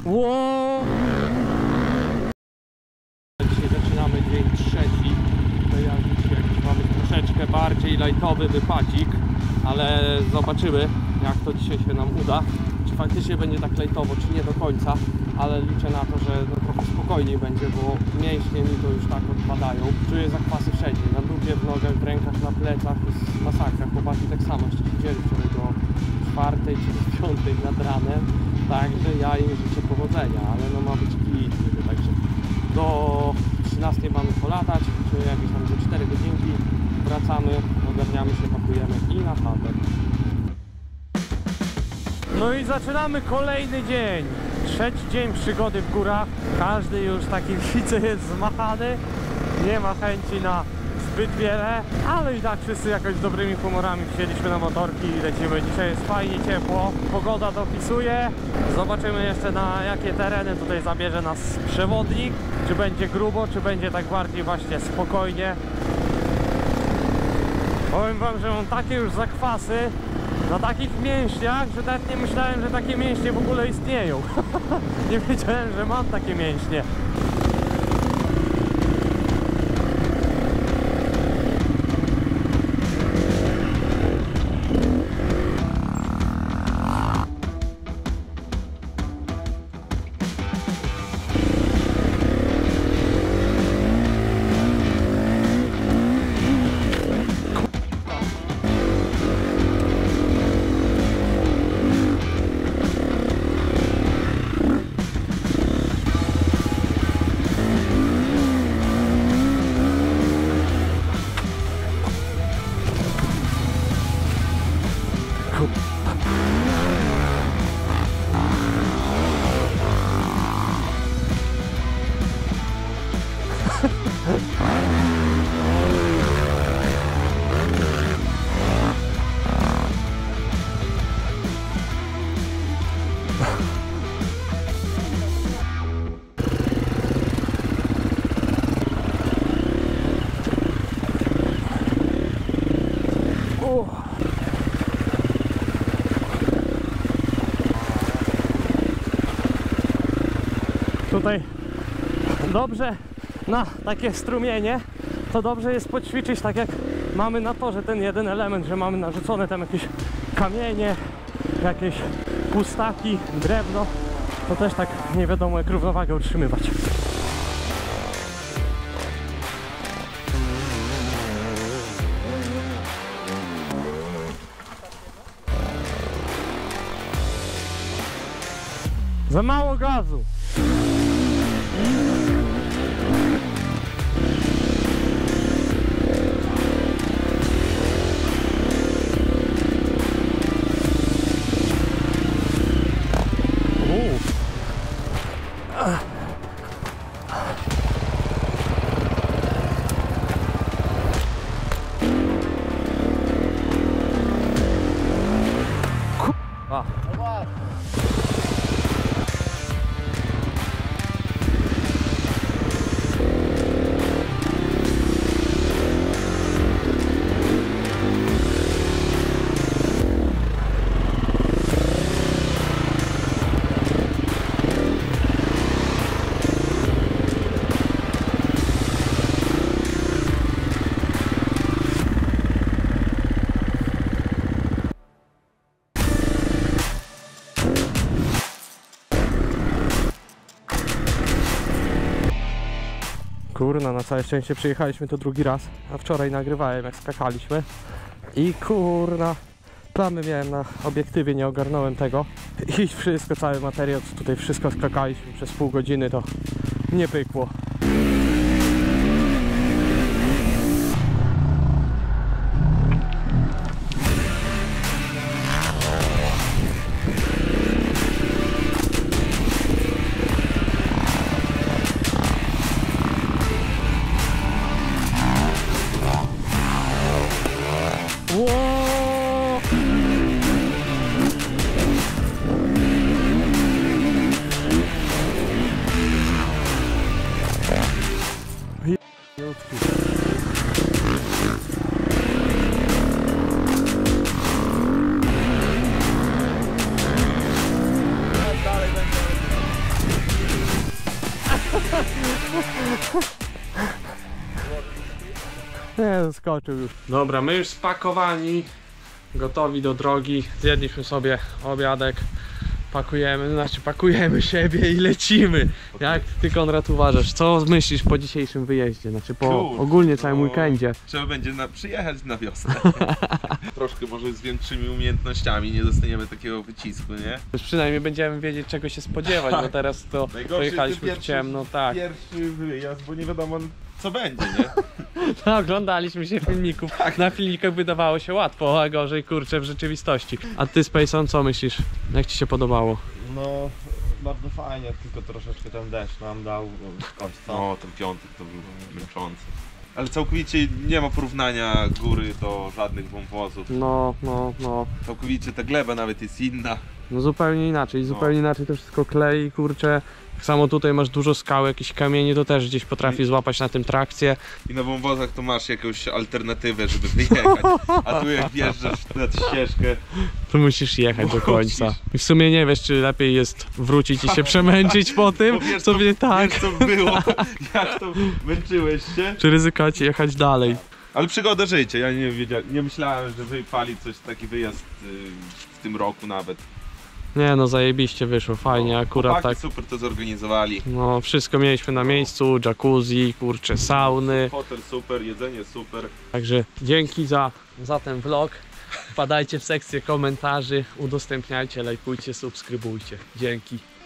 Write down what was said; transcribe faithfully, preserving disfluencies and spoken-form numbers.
Wow. Dzisiaj zaczynamy dzień trzeci. Tutaj jak dzisiaj jakiś mamy troszeczkę bardziej lajtowy wypadzik, ale zobaczymy, jak to dzisiaj się nam uda. Czy faktycznie będzie tak lajtowo, czy nie do końca, ale liczę na to, że no trochę spokojniej będzie, bo mięśnie mi to już tak odpadają. Czuję zakwasy wszędzie, na dupie, w nogach, w rękach, na plecach, to jest masakra. Chłopaki tak samo jeszcze siedzieli wczoraj do czwartej czy do piątej nad ranem, także ja im życzę powodzenia, ale no ma być git, także do trzynastej mamy polatać, czyli jakieś tam za cztery godzinki wracamy, ogarniamy się, pakujemy i na chatę. No i zaczynamy kolejny dzień. Trzeci dzień przygody w górach. Każdy już taki widzę jest zmachany. Nie ma chęci na zbyt wiele, ale i tak wszyscy jakoś z dobrymi humorami wsiedliśmy na motorki i lecimy. Dzisiaj jest fajnie ciepło, pogoda dopisuje. Zobaczymy jeszcze, na jakie tereny tutaj zabierze nas przewodnik. Czy będzie grubo, czy będzie tak bardziej właśnie spokojnie. Powiem wam, że mam takie już zakwasy na takich mięśniach, że tak nie myślałem, że takie mięśnie w ogóle istnieją. Nie wiedziałem, że mam takie mięśnie. Tutaj dobrze na takie strumienie, to dobrze jest poćwiczyć, tak jak mamy na torze ten jeden element, że mamy narzucone tam jakieś kamienie, jakieś pustaki, drewno, to też tak nie wiadomo jak równowagę utrzymywać. Za mało gazu. Kurna, na całe szczęście przyjechaliśmy to drugi raz, a wczoraj nagrywałem jak skakaliśmy i kurna, plamy miałem na obiektywie, nie ogarnąłem tego i wszystko, cały materiał, co tutaj wszystko skakaliśmy przez pół godziny, to nie pykło. Nie, skoczył już. Dobra, my już spakowani, gotowi do drogi. Zjedliśmy sobie obiadek. Pakujemy, znaczy pakujemy siebie i lecimy. Jak ty, Konrad, uważasz? Co myślisz po dzisiejszym wyjeździe? Znaczy po Kurde, ogólnie całym no, weekendzie. Trzeba będzie na, przyjechać na wiosnę. Troszkę może z większymi umiejętnościami, nie dostaniemy takiego wycisku, nie? Już przynajmniej będziemy wiedzieć, czego się spodziewać, bo teraz to pojechaliśmy w ciemno, tak. Pierwszy wyjazd, bo nie wiadomo co będzie, nie? No, oglądaliśmy się filmików. Na filmikach wydawało się łatwo, a gorzej, kurczę, w rzeczywistości. A ty, Spacon, co myślisz? Jak ci się podobało? No, bardzo fajnie, tylko troszeczkę ten deszcz nam dał kość, co? No, ten piątek to był męczący. Ale całkowicie nie ma porównania góry do żadnych wąwozów. No, no, no. Całkowicie ta gleba nawet jest inna. No zupełnie inaczej, zupełnie inaczej to wszystko klei, kurczę. Tak samo tutaj masz dużo skał, jakieś kamienie, to też gdzieś potrafi złapać na tym trakcję. I na wąwozach to masz jakąś alternatywę, żeby wyjechać. A tu jak wjeżdżasz na tę ścieżkę, To musisz jechać do Musisz. końca. I w sumie nie wiesz, czy lepiej jest wrócić i się przemęczyć po tym, bo wiesz, sobie co, tak, wiesz co było, jak to męczyłeś się. czy ryzykować i jechać dalej. Ale przygoda życia, ja nie wiedziałem, nie myślałem, że wypali coś, taki wyjazd y, w tym roku nawet. Nie no, zajebiście wyszło, fajnie, akurat Chłopaki tak. super to zorganizowali. No, wszystko mieliśmy na miejscu, jacuzzi, kurcze, sauny. Hotel super, jedzenie super. Także dzięki za, za ten vlog. Wpadajcie w sekcję komentarzy, udostępniajcie, lajkujcie, subskrybujcie. Dzięki.